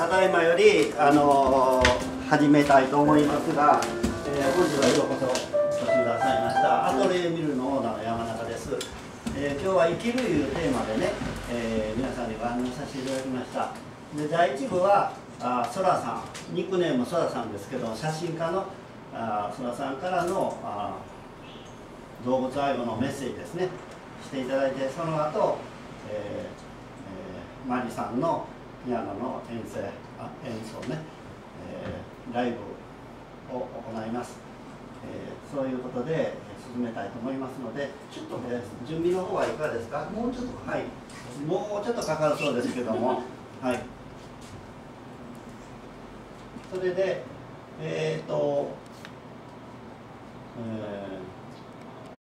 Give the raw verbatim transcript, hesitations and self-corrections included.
ただいまより、あのー、始めたいと思いますが、えー、本日はようこそお越しくださいました。アトリエミルのオーナーの山中です。えー、今日は生きるいうテーマでね、えー、皆さんにご案内させていただきました。で、だいいち部はあそらさん、ニックネームそらさんですけど、写真家のあそらさんからのあ動物愛護のメッセージですね、していただいて、その後、えーえー、マリさんのピアノの演奏、あ演奏ね、えー、ライブを行います。えー、そういうことで進めたいと思いますので、ちょっと、えー、準備の方はいかがですか？もうちょっと、はい、もうちょっとかかるそうですけども、はい。それで、えっ、ー、と、えー